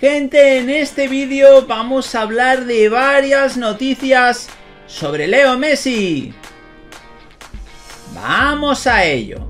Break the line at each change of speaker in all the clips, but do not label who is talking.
Gente, en este vídeo vamos a hablar de varias noticias sobre Leo Messi. ¡Vamos a ello!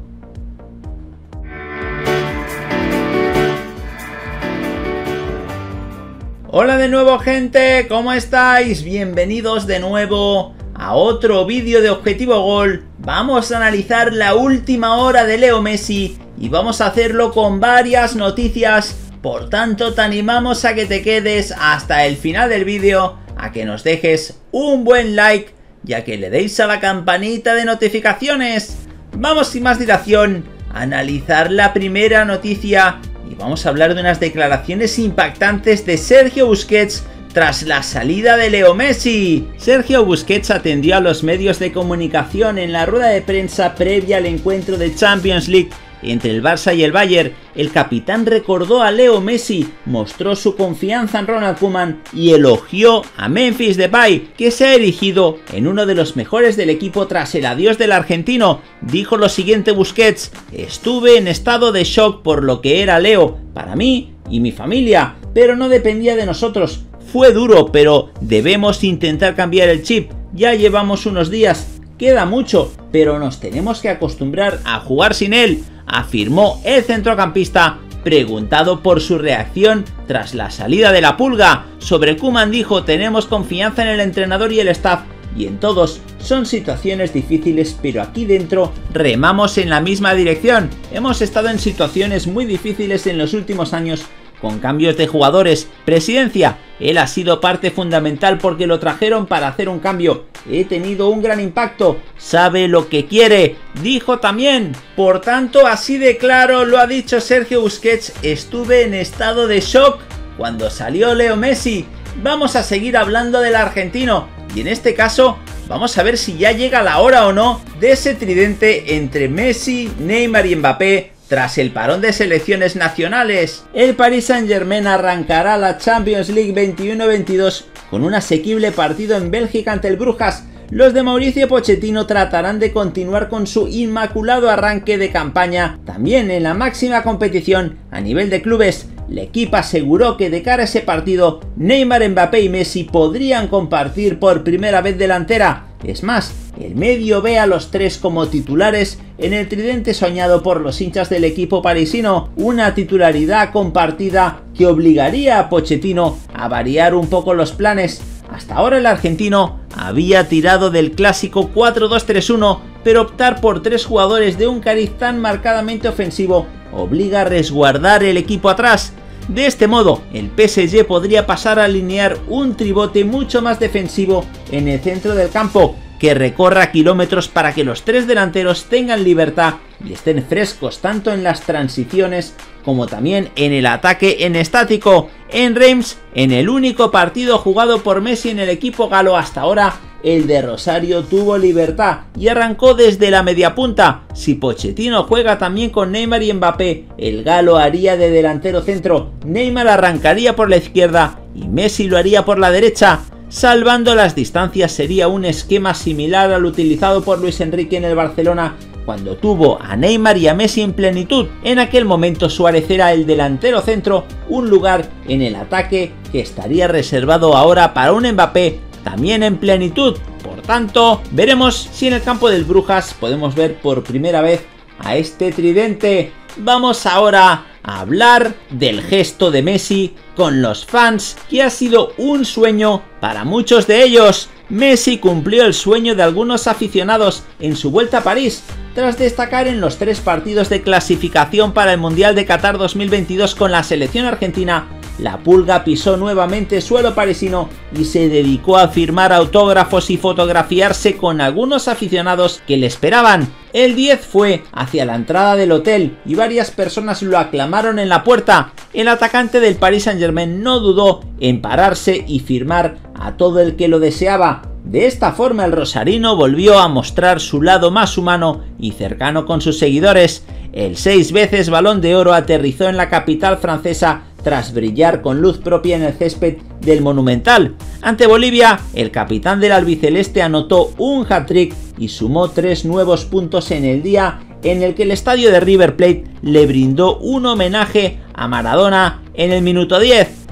Hola de nuevo, gente, ¿cómo estáis? Bienvenidos de nuevo a otro vídeo de Objetivo Gol. Vamos a analizar la última hora de Leo Messi y vamos a hacerlo con varias noticias. Por tanto, te animamos a que te quedes hasta el final del vídeo, a que nos dejes un buen like y a que le deis a la campanita de notificaciones. Vamos sin más dilación a analizar la primera noticia y vamos a hablar de unas declaraciones impactantes de Sergio Busquets tras la salida de Leo Messi. Sergio Busquets atendió a los medios de comunicación en la rueda de prensa previa al encuentro de Champions League entre el Barça y el Bayern. El capitán recordó a Leo Messi, mostró su confianza en Ronald Koeman y elogió a Memphis Depay, que se ha erigido en uno de los mejores del equipo tras el adiós del argentino. Dijo lo siguiente Busquets: estuve en estado de shock por lo que era Leo para mí y mi familia, pero no dependía de nosotros. Fue duro, pero debemos intentar cambiar el chip. Ya llevamos unos días, queda mucho, pero nos tenemos que acostumbrar a jugar sin él, afirmó el centrocampista. Preguntado por su reacción tras la salida de la Pulga, sobre Koeman dijo: tenemos confianza en el entrenador y el staff, y en todos. Son situaciones difíciles, pero aquí dentro remamos en la misma dirección. Hemos estado en situaciones muy difíciles en los últimos años, con cambios de jugadores, presidencia. Él ha sido parte fundamental porque lo trajeron para hacer un cambio. He tenido un gran impacto, sabe lo que quiere, dijo también. Por tanto, así de claro lo ha dicho Sergio Busquets: estuve en estado de shock cuando salió Leo Messi. Vamos a seguir hablando del argentino y en este caso vamos a ver si ya llega la hora o no de ese tridente entre Messi, Neymar y Mbappé tras el parón de selecciones nacionales. El Paris Saint-Germain arrancará la Champions League 21-22 con un asequible partido en Bélgica ante el Brujas. Los de Mauricio Pochettino tratarán de continuar con su inmaculado arranque de campaña también en la máxima competición a nivel de clubes. El equipo aseguró que de cara a ese partido, Neymar, Mbappé y Messi podrían compartir por primera vez delantera. Es más, el medio ve a los tres como titulares en el tridente soñado por los hinchas del equipo parisino, una titularidad compartida que obligaría a Pochettino a variar un poco los planes. Hasta ahora el argentino había tirado del clásico 4-2-3-1, pero optar por tres jugadores de un cariz tan marcadamente ofensivo obliga a resguardar el equipo atrás. De este modo, el PSG podría pasar a alinear un tribote mucho más defensivo en el centro del campo, que recorra kilómetros para que los tres delanteros tengan libertad y estén frescos tanto en las transiciones como también en el ataque en estático. En Reims, en el único partido jugado por Messi en el equipo galo hasta ahora, el de Rosario tuvo libertad y arrancó desde la mediapunta. Si Pochettino juega también con Neymar y Mbappé, el galo haría de delantero centro. Neymar arrancaría por la izquierda y Messi lo haría por la derecha. Salvando las distancias, sería un esquema similar al utilizado por Luis Enrique en el Barcelona cuando tuvo a Neymar y a Messi en plenitud. En aquel momento Suárez era el delantero centro, un lugar en el ataque que estaría reservado ahora para un Mbappé también en plenitud. Por tanto, veremos si en el campo del Brujas podemos ver por primera vez a este tridente. Vamos ahora a hablar del gesto de Messi con los fans, que ha sido un sueño para muchos de ellos. Messi cumplió el sueño de algunos aficionados en su vuelta a París, tras destacar en los 3 partidos de clasificación para el Mundial de Qatar 2022 con la selección argentina. La Pulga pisó nuevamente suelo parisino y se dedicó a firmar autógrafos y fotografiarse con algunos aficionados que le esperaban. El 10 fue hacia la entrada del hotel y varias personas lo aclamaron en la puerta. El atacante del Paris Saint-Germain no dudó en pararse y firmar a todo el que lo deseaba. De esta forma el rosarino volvió a mostrar su lado más humano y cercano con sus seguidores. El 6 veces Balón de Oro aterrizó en la capital francesa tras brillar con luz propia en el césped del Monumental. Ante Bolivia, el capitán del albiceleste anotó un hat-trick y sumó 3 nuevos puntos en el día en el que el estadio de River Plate le brindó un homenaje a Maradona en el minuto 10.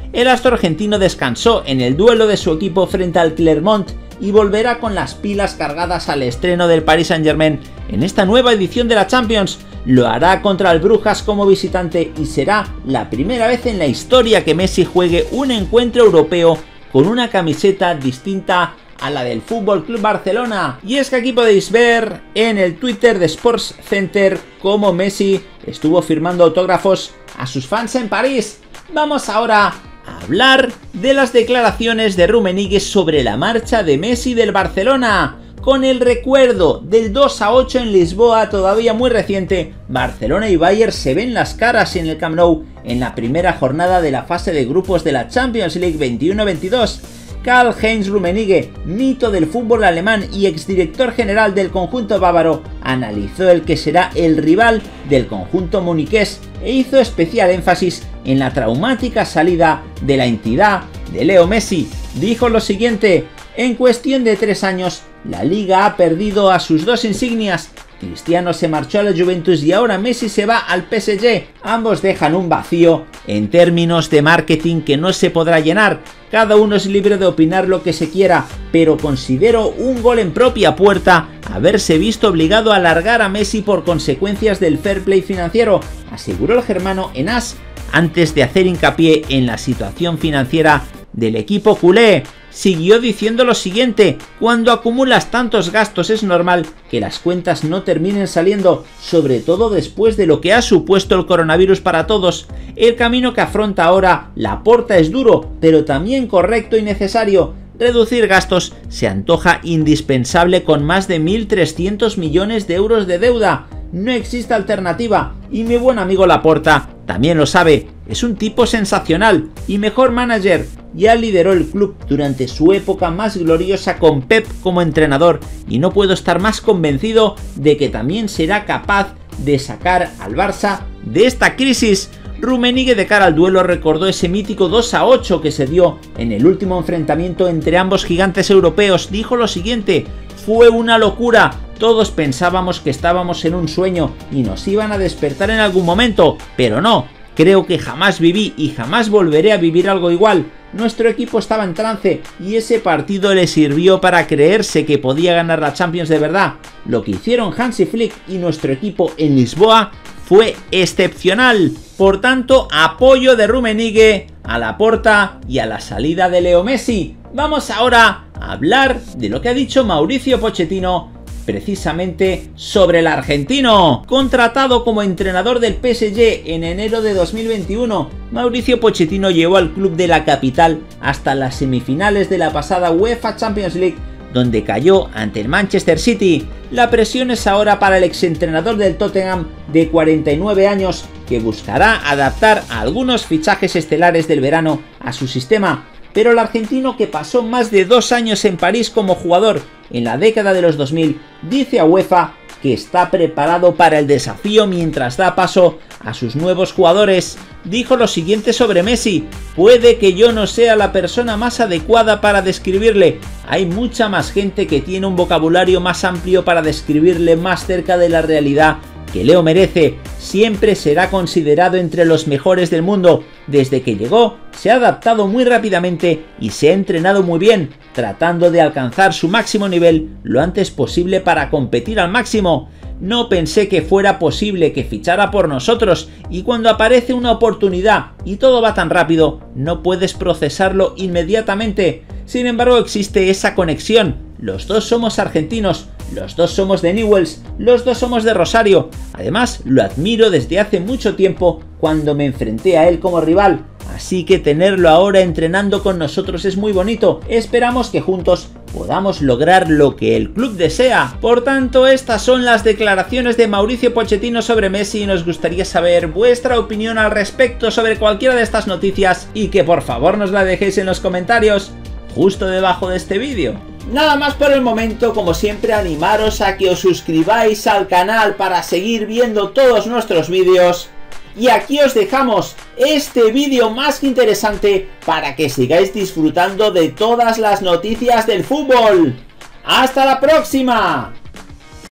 El astro argentino descansó en el duelo de su equipo frente al Clermont y volverá con las pilas cargadas al estreno del Paris Saint-Germain en esta nueva edición de la Champions. Lo hará contra el Brujas como visitante y será la primera vez en la historia que Messi juegue un encuentro europeo con una camiseta distinta a la del FC Barcelona. Y es que aquí podéis ver en el Twitter de Sports Center cómo Messi estuvo firmando autógrafos a sus fans en París. Vamos ahora a hablar de las declaraciones de Rummenigge sobre la marcha de Messi del Barcelona. Con el recuerdo del 2-8 en Lisboa todavía muy reciente, Barcelona y Bayern se ven las caras en el Camp Nou en la primera jornada de la fase de grupos de la Champions League 21-22. Karl-Heinz Rummenigge, mito del fútbol alemán y exdirector general del conjunto bávaro, analizó el que será el rival del conjunto muniqués e hizo especial énfasis en la traumática salida de la entidad de Leo Messi. Dijo lo siguiente: en cuestión de 3 años, la liga ha perdido a sus 2 insignias. Cristiano se marchó a la Juventus y ahora Messi se va al PSG. Ambos dejan un vacío en términos de marketing que no se podrá llenar. Cada uno es libre de opinar lo que se quiera, pero considero un gol en propia puerta haberse visto obligado a alargar a Messi por consecuencias del fair play financiero, aseguró el germano en AS, antes de hacer hincapié en la situación financiera del equipo culé. Siguió diciendo lo siguiente: cuando acumulas tantos gastos es normal que las cuentas no terminen saliendo, sobre todo después de lo que ha supuesto el coronavirus para todos. El camino que afronta ahora Laporta es duro, pero también correcto y necesario. Reducir gastos se antoja indispensable con más de 1.300 millones de euros de deuda. No existe alternativa y mi buen amigo Laporta también lo sabe. Es un tipo sensacional y mejor manager. Ya lideró el club durante su época más gloriosa con Pep como entrenador y no puedo estar más convencido de que también será capaz de sacar al Barça de esta crisis. Rummenigge de cara al duelo recordó ese mítico 2-8 que se dio en el último enfrentamiento entre ambos gigantes europeos. Dijo lo siguiente: fue una locura, todos pensábamos que estábamos en un sueño y nos iban a despertar en algún momento, pero no, creo que jamás viví y jamás volveré a vivir algo igual. Nuestro equipo estaba en trance y ese partido le sirvió para creerse que podía ganar la Champions de verdad. Lo que hicieron Hansi Flick y nuestro equipo en Lisboa fue excepcional. Por tanto, apoyo de Rummenigge a Laporta y a la salida de Leo Messi. Vamos ahora a hablar de lo que ha dicho Mauricio Pochettino precisamente sobre el argentino. Contratado como entrenador del PSG en enero de 2021, Mauricio Pochettino llevó al club de la capital hasta las semifinales de la pasada UEFA Champions League, donde cayó ante el Manchester City. La presión es ahora para el exentrenador del Tottenham de 49 años, que buscará adaptar a algunos fichajes estelares del verano a su sistema. Pero el argentino, que pasó más de 2 años en París como jugador en la década de los 2000, dice a UEFA que está preparado para el desafío mientras da paso a sus nuevos jugadores. Dijo lo siguiente sobre Messi: puede que yo no sea la persona más adecuada para describirle, hay mucha más gente que tiene un vocabulario más amplio para describirle más cerca de la realidad que Leo merece. Siempre será considerado entre los mejores del mundo. Desde que llegó se ha adaptado muy rápidamente y se ha entrenado muy bien, tratando de alcanzar su máximo nivel lo antes posible para competir al máximo. No pensé que fuera posible que fichara por nosotros, y cuando aparece una oportunidad y todo va tan rápido, no puedes procesarlo inmediatamente. Sin embargo, existe esa conexión. Los dos somos argentinos, los dos somos de Newell's, los dos somos de Rosario. Además, lo admiro desde hace mucho tiempo cuando me enfrenté a él como rival. Así que tenerlo ahora entrenando con nosotros es muy bonito. Esperamos que juntos podamos lograr lo que el club desea. Por tanto, estas son las declaraciones de Mauricio Pochettino sobre Messi y nos gustaría saber vuestra opinión al respecto sobre cualquiera de estas noticias y que por favor nos la dejéis en los comentarios justo debajo de este vídeo. Nada más por el momento. Como siempre, animaros a que os suscribáis al canal para seguir viendo todos nuestros vídeos. Y aquí os dejamos este vídeo más que interesante para que sigáis disfrutando de todas las noticias del fútbol. ¡Hasta la próxima!